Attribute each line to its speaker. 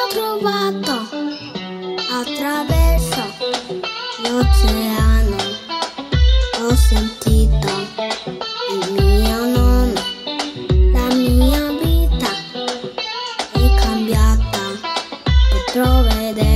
Speaker 1: trovato attraverso l'oceano. Ho sentito il mio nome, la mia vita è cambiata. Potrò vedere